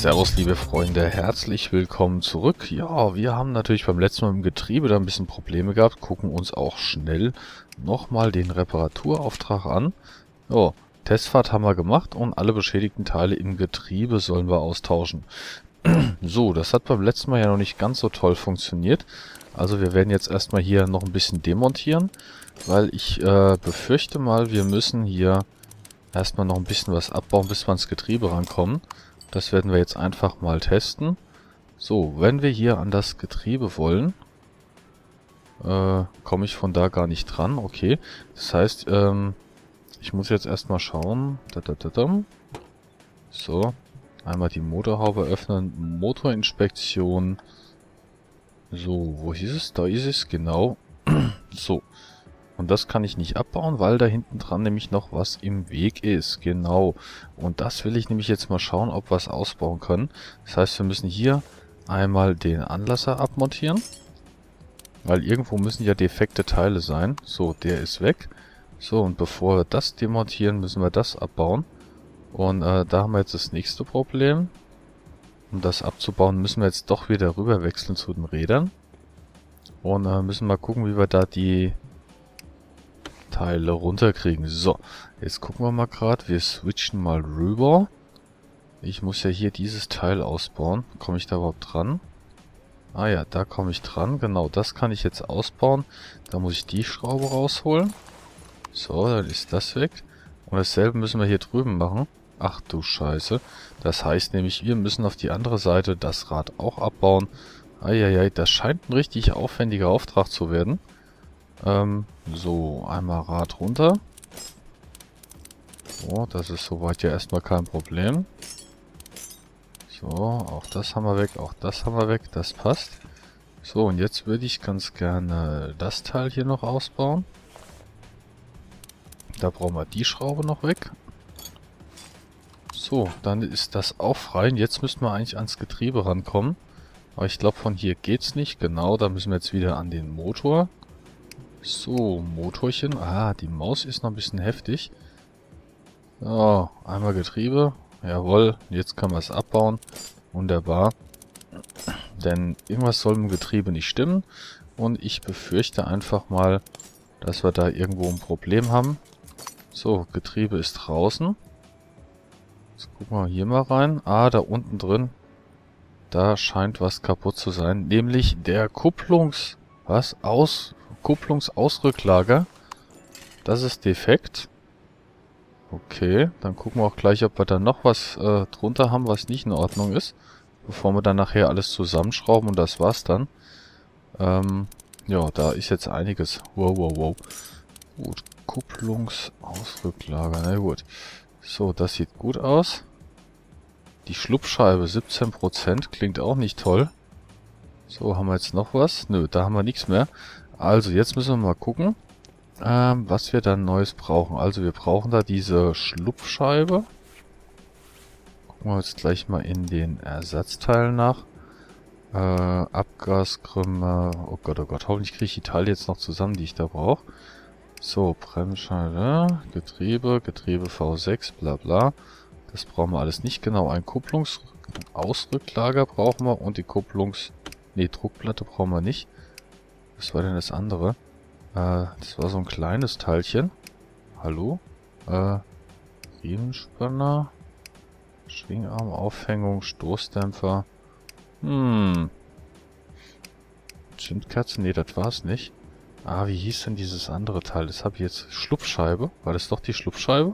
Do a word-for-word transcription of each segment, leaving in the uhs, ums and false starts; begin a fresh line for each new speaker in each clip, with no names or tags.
Servus liebe Freunde, herzlich willkommen zurück. Ja, wir haben natürlich beim letzten Mal im Getriebe da ein bisschen Probleme gehabt, gucken uns auch schnell nochmal den Reparaturauftrag an. So, Testfahrt haben wir gemacht und alle beschädigten Teile im Getriebe sollen wir austauschen. So, das hat beim letzten Mal ja noch nicht ganz so toll funktioniert. Also wir werden jetzt erstmal hier noch ein bisschen demontieren, weil ich äh, befürchte mal, wir müssen hier erstmal noch ein bisschen was abbauen, bis wir ans Getriebe rankommen. Das werden wir jetzt einfach mal testen. So, wenn wir hier an das Getriebe wollen, äh, komme ich von da gar nicht dran. Okay, das heißt, ähm, ich muss jetzt erstmal schauen. Da, da, da, da. So, einmal die Motorhaube öffnen. Motorinspektion. So, wo hieß es? Da ist es, genau. So. Und das kann ich nicht abbauen, weil da hinten dran nämlich noch was im Weg ist. Genau. Und das will ich nämlich jetzt mal schauen, ob wir es ausbauen können. Das heißt, wir müssen hier einmal den Anlasser abmontieren. Weil irgendwo müssen ja defekte Teile sein. So, der ist weg. So, und bevor wir das demontieren, müssen wir das abbauen. Und äh, da haben wir jetzt das nächste Problem. Um das abzubauen, müssen wir jetzt doch wieder rüber wechseln zu den Rädern. Und äh, müssen mal gucken, wie wir da die Teile runterkriegen. So, jetzt gucken wir mal gerade. Wir switchen mal rüber. Ich muss ja hier dieses Teil ausbauen. Komme ich da überhaupt dran? Ah ja, da komme ich dran. Genau, das kann ich jetzt ausbauen. Da muss ich die Schraube rausholen. So, dann ist das weg. Und dasselbe müssen wir hier drüben machen. Ach du Scheiße. Das heißt nämlich, wir müssen auf die andere Seite das Rad auch abbauen. Eieiei, das scheint ein richtig aufwendiger Auftrag zu werden. Ähm, so, einmal Rad runter. So, das ist soweit ja erstmal kein Problem. So, auch das haben wir weg, auch das haben wir weg, das passt. So, und jetzt würde ich ganz gerne das Teil hier noch ausbauen. Da brauchen wir die Schraube noch weg. So, dann ist das auch frei. Und jetzt müssten wir eigentlich ans Getriebe rankommen. Aber ich glaube, von hier geht's nicht. Genau, da müssen wir jetzt wieder an den Motor. So, Motorchen. Ah, die Maus ist noch ein bisschen heftig. So, einmal Getriebe. Jawohl, jetzt kann man es abbauen. Wunderbar. Denn irgendwas soll im Getriebe nicht stimmen. Und ich befürchte einfach mal, dass wir da irgendwo ein Problem haben. So, Getriebe ist draußen. Jetzt gucken wir hier mal rein. Ah, da unten drin. Da scheint was kaputt zu sein. Nämlich der Kupplungs... Was? Aus... Kupplungsausrücklager. Das ist defekt. Okay, dann gucken wir auch gleich, ob wir da noch was äh, drunter haben, was nicht in Ordnung ist. Bevor wir dann nachher alles zusammenschrauben und das war's dann. Ähm, ja, da ist jetzt einiges. Wow, wow, wow. Gut, Kupplungsausrücklager, na gut. So, das sieht gut aus. Die Schlupfscheibe, siebzehn Prozent, klingt auch nicht toll. So, haben wir jetzt noch was? Nö, da haben wir nichts mehr. Also, jetzt müssen wir mal gucken, ähm, was wir dann Neues brauchen. Also, wir brauchen da diese Schlupfscheibe. Gucken wir jetzt gleich mal in den Ersatzteilen nach. Äh, Abgaskrümmer. Oh Gott, oh Gott. Hoffentlich kriege ich die Teile jetzt noch zusammen, die ich da brauche. So, Bremsscheibe, Getriebe, Getriebe V sechs, bla bla. Das brauchen wir alles nicht. Genau, ein Kupplungsausrücklager brauchen wir und die Kupplungs... Ne, Druckplatte brauchen wir nicht. Was war denn das andere? Äh, das war so ein kleines Teilchen. Hallo? Äh, Riemenspanner. Schwingarmaufhängung, Stoßdämpfer. Hm. Zündkerzen? Ne, das war's nicht. Ah, wie hieß denn dieses andere Teil? Das habe ich jetzt... Schlupfscheibe? War das doch die Schlupfscheibe?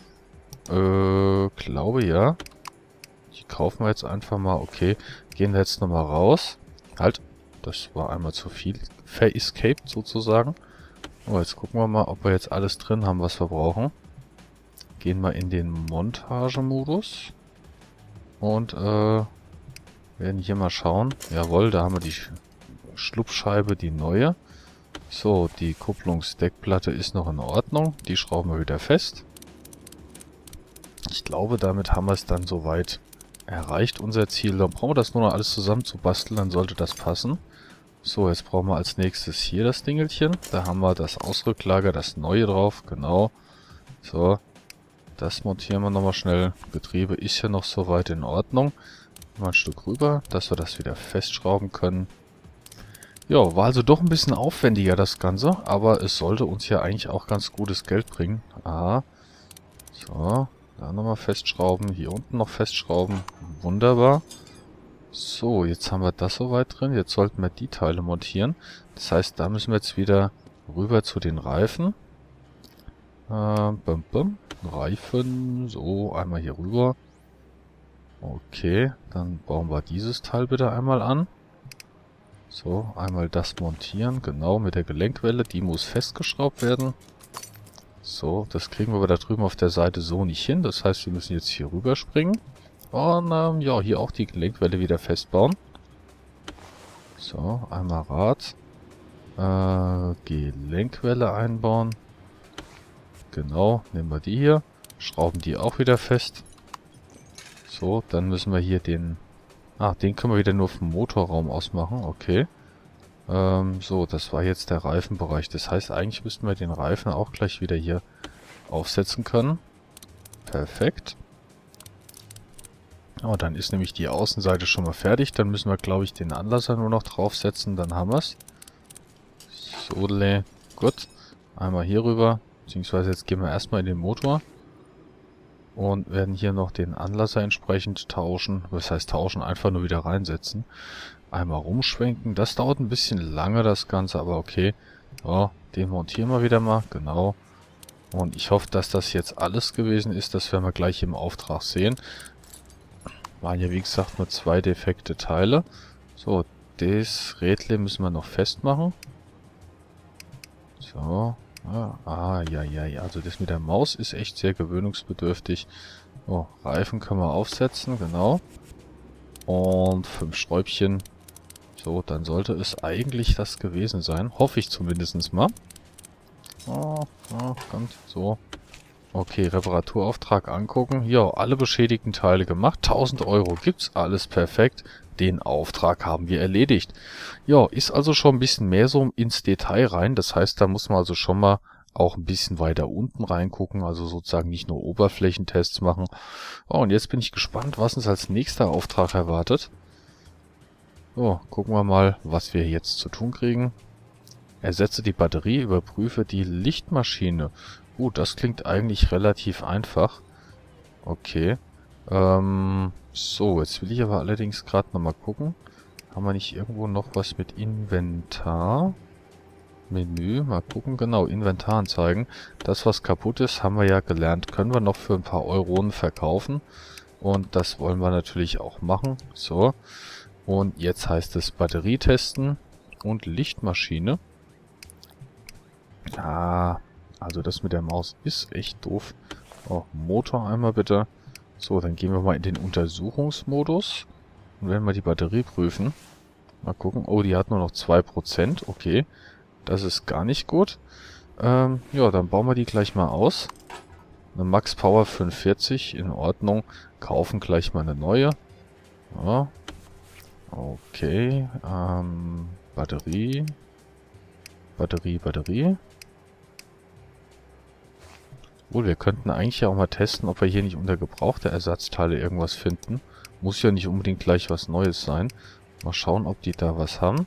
Äh, glaube ja. Die kaufen wir jetzt einfach mal. Okay, gehen wir jetzt nochmal raus. Halt, das war einmal zu viel. Ver-escaped sozusagen. Oh, jetzt gucken wir mal, ob wir jetzt alles drin haben, was wir brauchen. Gehen wir in den Montagemodus. Und, äh, werden hier mal schauen. Jawohl, da haben wir die Schlupfscheibe, die neue. So, die Kupplungsdeckplatte ist noch in Ordnung. Die schrauben wir wieder fest. Ich glaube, damit haben wir es dann soweit erreicht, unser Ziel. Dann brauchen wir das nur noch alles zusammen zu basteln, dann sollte das passen. So, jetzt brauchen wir als nächstes hier das Dingelchen. Da haben wir das Ausrücklager, das neue drauf, genau. So, das montieren wir nochmal schnell. Getriebe ist ja noch soweit in Ordnung. Mal ein Stück rüber, dass wir das wieder festschrauben können. Ja, war also doch ein bisschen aufwendiger das Ganze, aber es sollte uns ja eigentlich auch ganz gutes Geld bringen. Aha. So, da nochmal festschrauben, hier unten noch festschrauben. Wunderbar. So, jetzt haben wir das soweit drin. Jetzt sollten wir die Teile montieren. Das heißt, da müssen wir jetzt wieder rüber zu den Reifen. Äh, bum, bum. Reifen. So, einmal hier rüber. Okay, dann bauen wir dieses Teil bitte einmal an. So, einmal das montieren. Genau, mit der Gelenkwelle. Die muss festgeschraubt werden. So, das kriegen wir aber da drüben auf der Seite so nicht hin. Das heißt, wir müssen jetzt hier rüber springen. Und ähm, ja, hier auch die Gelenkwelle wieder festbauen. So, einmal Rad. Äh, Gelenkwelle einbauen. Genau, nehmen wir die hier. Schrauben die auch wieder fest. So, dann müssen wir hier den... Ah, den können wir wieder nur vom Motorraum aus machen. Okay. Ähm, so, das war jetzt der Reifenbereich. Das heißt, eigentlich müssten wir den Reifen auch gleich wieder hier aufsetzen können. Perfekt. Oh, dann ist nämlich die Außenseite schon mal fertig. Dann müssen wir, glaube ich, den Anlasser nur noch draufsetzen. Dann haben wir es. So, gut. Einmal hier rüber. Beziehungsweise jetzt gehen wir erstmal in den Motor. Und werden hier noch den Anlasser entsprechend tauschen. Was heißt tauschen? Einfach nur wieder reinsetzen. Einmal rumschwenken. Das dauert ein bisschen lange, das Ganze, aber okay. So, den montieren wir wieder mal. Genau. Und ich hoffe, dass das jetzt alles gewesen ist. Das werden wir gleich im Auftrag sehen. Waren ja wie gesagt nur zwei defekte Teile. So, das Rädle müssen wir noch festmachen. So. Ah, ah, ja, ja, ja. Also das mit der Maus ist echt sehr gewöhnungsbedürftig. Oh, Reifen können wir aufsetzen, genau. Und fünf Schräubchen. So, dann sollte es eigentlich das gewesen sein. Hoffe ich zumindest mal. Oh, oh, ganz so. Okay, Reparaturauftrag angucken. Ja, alle beschädigten Teile gemacht. tausend Euro gibt's, alles perfekt. Den Auftrag haben wir erledigt. Ja, ist also schon ein bisschen mehr so ins Detail rein. Das heißt, da muss man also schon mal auch ein bisschen weiter unten reingucken. Also sozusagen nicht nur Oberflächentests machen. Oh, und jetzt bin ich gespannt, was uns als nächster Auftrag erwartet. So, gucken wir mal, was wir jetzt zu tun kriegen. Ersetze die Batterie, überprüfe die Lichtmaschine. Gut, das klingt eigentlich relativ einfach. Okay. Ähm, so, jetzt will ich aber allerdings gerade nochmal gucken. Haben wir nicht irgendwo noch was mit Inventar? Menü, mal gucken. Genau, Inventar anzeigen. Das, was kaputt ist, haben wir ja gelernt. Können wir noch für ein paar Euronen verkaufen. Und das wollen wir natürlich auch machen. So. Und jetzt heißt es Batterie testen und Lichtmaschine. Ah, also das mit der Maus ist echt doof. Oh, Motor einmal bitte. So, dann gehen wir mal in den Untersuchungsmodus und werden mal die Batterie prüfen. Mal gucken. Oh, die hat nur noch zwei Prozent. Okay, das ist gar nicht gut. Ähm, ja, dann bauen wir die gleich mal aus. Eine Max Power fünfundvierzig, in Ordnung. Kaufen gleich mal eine neue. Ja. Okay, ähm, Batterie. Batterie, Batterie. Wohl, wir könnten eigentlich ja auch mal testen, ob wir hier nicht unter gebrauchte Ersatzteile irgendwas finden. Muss ja nicht unbedingt gleich was Neues sein. Mal schauen, ob die da was haben.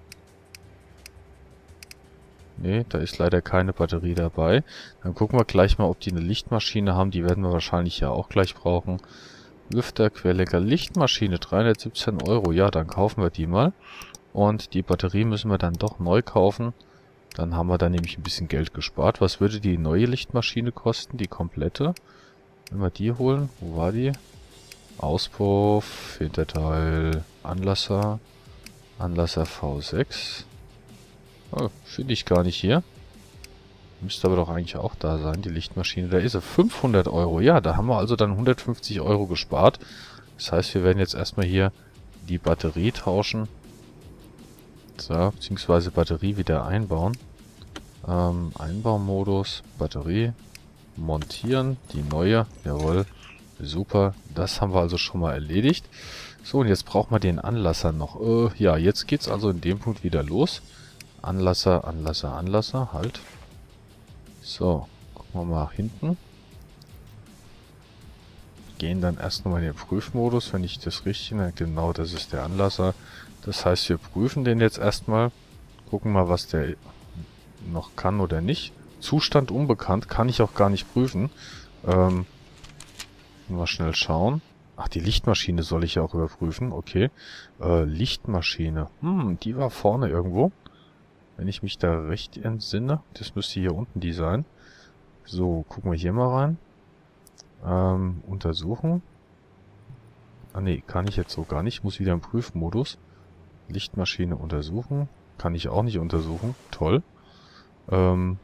Ne, da ist leider keine Batterie dabei. Dann gucken wir gleich mal, ob die eine Lichtmaschine haben. Die werden wir wahrscheinlich ja auch gleich brauchen. Lüfter, Querlenker, Lichtmaschine, dreihundertsiebzehn Euro. Ja, dann kaufen wir die mal. Und die Batterie müssen wir dann doch neu kaufen. Dann haben wir da nämlich ein bisschen Geld gespart. Was würde die neue Lichtmaschine kosten? Die komplette? Wenn wir die holen. Wo war die? Auspuff, Hinterteil, Anlasser. Anlasser V sechs. Oh, finde ich gar nicht hier. Müsste aber doch eigentlich auch da sein, die Lichtmaschine. Da ist sie. fünfhundert Euro. Ja, da haben wir also dann hundertfünfzig Euro gespart. Das heißt, wir werden jetzt erstmal hier die Batterie tauschen. So, beziehungsweise Batterie wieder einbauen. Ähm, Einbaumodus, Batterie, montieren, die neue, jawohl, super, das haben wir also schon mal erledigt. So, und jetzt brauchen wir den Anlasser noch. Äh, ja, jetzt geht's also in dem Punkt wieder los. Anlasser, Anlasser, Anlasser, halt. So, gucken wir mal hinten. gehen dann erst nochmal in den Prüfmodus, wenn ich das richtig... Na, genau, das ist der Anlasser. Das heißt, wir prüfen den jetzt erstmal. Gucken mal, was der noch kann oder nicht. Zustand unbekannt, kann ich auch gar nicht prüfen. Ähm, mal schnell schauen. Ach, die Lichtmaschine soll ich ja auch überprüfen. Okay. Äh, Lichtmaschine. Hm, die war vorne irgendwo. Wenn ich mich da recht entsinne. Das müsste hier unten die sein. So, gucken wir hier mal rein. Ähm, untersuchen. Ah ne, kann ich jetzt so gar nicht. Ich muss wieder im Prüfmodus. Lichtmaschine untersuchen. Kann ich auch nicht untersuchen. Toll. Ähm,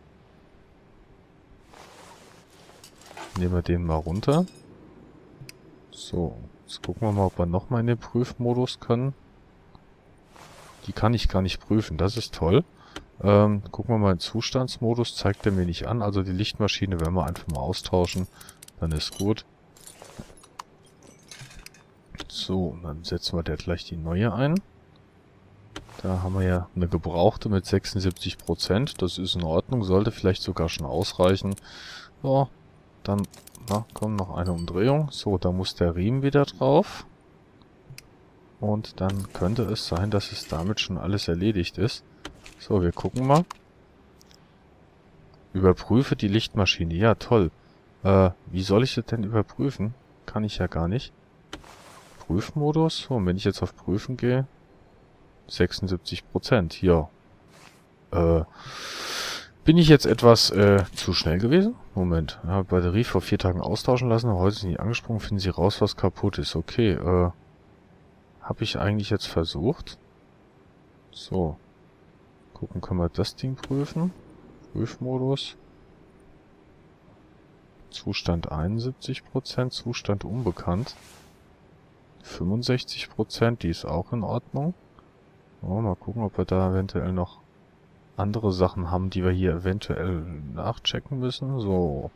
nehmen wir den mal runter. So, jetzt gucken wir mal, ob wir nochmal in den Prüfmodus können. Die kann ich gar nicht prüfen, das ist toll. Ähm, gucken wir mal in Zustandsmodus, zeigt er mir nicht an. Also die Lichtmaschine werden wir einfach mal austauschen. Dann ist gut. So, dann setzen wir da gleich die neue ein. Da haben wir ja eine gebrauchte mit sechsundsiebzig Prozent. Das ist in Ordnung, sollte vielleicht sogar schon ausreichen. So, dann, na, komm, noch eine Umdrehung. So, da muss der Riemen wieder drauf. Und dann könnte es sein, dass es damit schon alles erledigt ist. So, wir gucken mal. Überprüfe die Lichtmaschine. Ja, toll. Äh, wie soll ich das denn überprüfen? Kann ich ja gar nicht. Prüfmodus. So, und wenn ich jetzt auf Prüfen gehe, sechsundsiebzig Prozent. Ja. Äh, bin ich jetzt etwas äh, zu schnell gewesen? Moment. Ja, Batterie vor vier Tagen austauschen lassen. Heute ist nicht angesprungen. Finden Sie raus, was kaputt ist. Okay. Äh, habe ich eigentlich jetzt versucht. So. Gucken, können wir das Ding prüfen. Prüfmodus. Zustand einundsiebzig Prozent. Zustand unbekannt. fünfundsechzig Prozent. Die ist auch in Ordnung. Oh, mal gucken, ob wir da eventuell noch andere Sachen haben, die wir hier eventuell nachchecken müssen. So.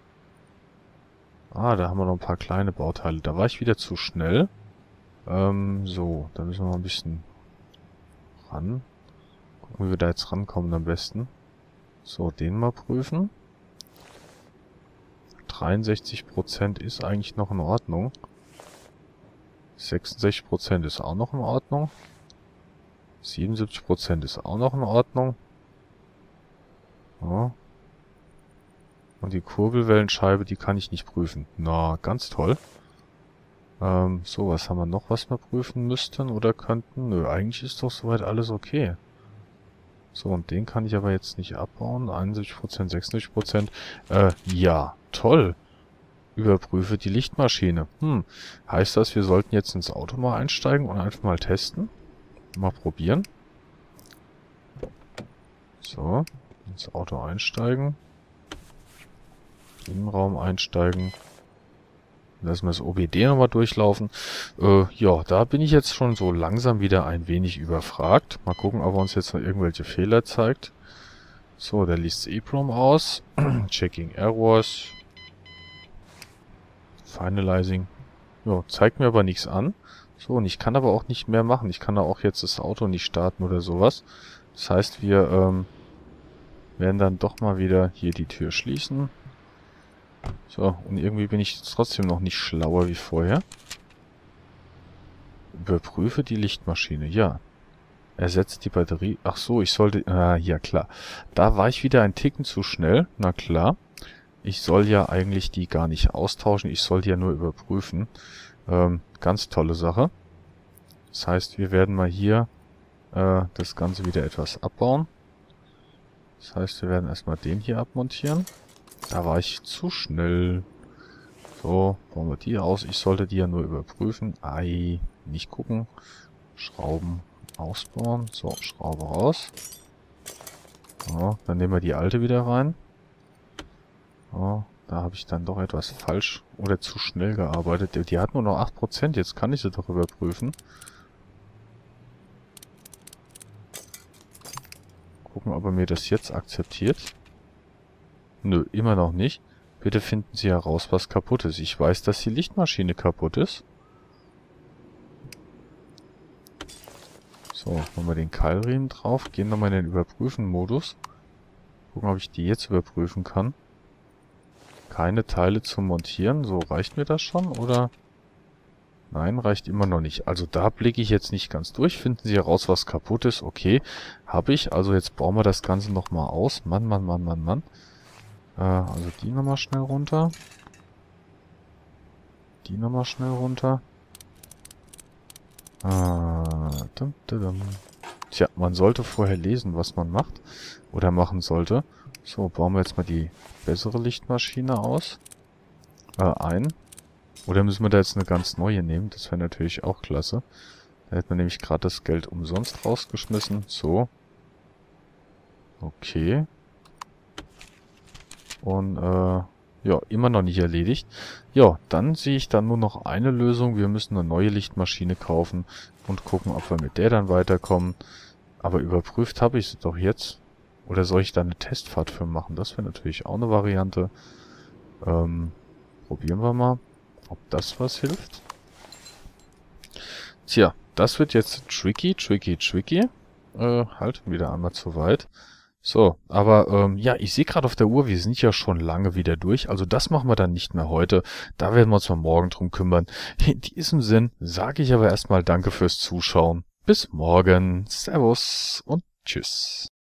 Ah, da haben wir noch ein paar kleine Bauteile. Da war ich wieder zu schnell. Ähm, so. Da müssen wir mal ein bisschen ran. Gucken, wie wir da jetzt rankommen am besten. So, den mal prüfen. dreiundsechzig Prozent ist eigentlich noch in Ordnung. sechsundsechzig Prozent ist auch noch in Ordnung. siebenundsiebzig Prozent ist auch noch in Ordnung. Ja. Und die Kurbelwellenscheibe, die kann ich nicht prüfen. Na, ganz toll. Ähm, so, was haben wir noch, was wir prüfen müssten oder könnten? Nö, eigentlich ist doch soweit alles okay. So, und den kann ich aber jetzt nicht abbauen. einundsiebzig Prozent, sechsundsiebzig Prozent. Äh, ja, toll. Überprüfe die Lichtmaschine. Hm, heißt das, wir sollten jetzt ins Auto mal einsteigen und einfach mal testen? Mal probieren. So, ins Auto einsteigen. Innenraum einsteigen. Lassen wir das O B D nochmal durchlaufen. Äh, ja, da bin ich jetzt schon so langsam wieder ein wenig überfragt. Mal gucken, ob er uns jetzt noch irgendwelche Fehler zeigt. So, der liest EEPROM aus. Checking Errors. Finalizing. Ja, zeigt mir aber nichts an. So, und ich kann aber auch nicht mehr machen. Ich kann da auch jetzt das Auto nicht starten oder sowas. Das heißt, wir ähm, werden dann doch mal wieder hier die Tür schließen. So, und irgendwie bin ich jetzt trotzdem noch nicht schlauer wie vorher. Überprüfe die Lichtmaschine. Ja. Ersetzt die Batterie. Ach so, ich sollte... Ah, ja klar. Da war ich wieder ein Ticken zu schnell. Na klar. Ich soll ja eigentlich die gar nicht austauschen. Ich soll die ja nur überprüfen. Ähm, ganz tolle Sache. Das heißt, wir werden mal hier äh, das Ganze wieder etwas abbauen. Das heißt, wir werden erstmal den hier abmontieren. Da war ich zu schnell. So, bauen wir die aus. Ich sollte die ja nur überprüfen. Ei, nicht gucken. Schrauben ausbauen. So, Schraube raus. So, dann nehmen wir die alte wieder rein. So, da habe ich dann doch etwas falsch oder zu schnell gearbeitet. Die hat nur noch acht Prozent. Jetzt kann ich sie doch überprüfen. Gucken, ob er mir das jetzt akzeptiert. Nö, immer noch nicht. Bitte finden Sie heraus, was kaputt ist. Ich weiß, dass die Lichtmaschine kaputt ist. So, machen wir den Keilriemen drauf. Gehen nochmal in den Überprüfen-Modus. Gucken, ob ich die jetzt überprüfen kann. Keine Teile zum Montieren. So, reicht mir das schon, oder? Nein, reicht immer noch nicht. Also da blicke ich jetzt nicht ganz durch. Finden Sie heraus, was kaputt ist? Okay, habe ich. Also jetzt bauen wir das Ganze nochmal aus. Mann, Mann, Mann, Mann, Mann. Äh, also die nochmal schnell runter. Die nochmal schnell runter. Ah, dum, dum, dum. Tja, man sollte vorher lesen, was man macht. Oder machen sollte. So, bauen wir jetzt mal die bessere Lichtmaschine aus. Äh, ein. Oder müssen wir da jetzt eine ganz neue nehmen? Das wäre natürlich auch klasse. Da hätten wir nämlich gerade das Geld umsonst rausgeschmissen. So. Okay. Und, äh, ja, immer noch nicht erledigt. Ja, dann sehe ich dann nur noch eine Lösung. Wir müssen eine neue Lichtmaschine kaufen und gucken, ob wir mit der dann weiterkommen. Aber überprüft habe ich sie doch jetzt. Oder soll ich da eine Testfahrt für machen? Das wäre natürlich auch eine Variante. Ähm, probieren wir mal, ob das was hilft. Tja, das wird jetzt tricky, tricky, tricky. Äh, halt, wieder einmal zu weit. So, aber ähm, ja, ich sehe gerade auf der Uhr, wir sind ja schon lange wieder durch. Also das machen wir dann nicht mehr heute. Da werden wir uns mal morgen drum kümmern. In diesem Sinn sage ich aber erstmal Danke fürs Zuschauen. Bis morgen. Servus und tschüss.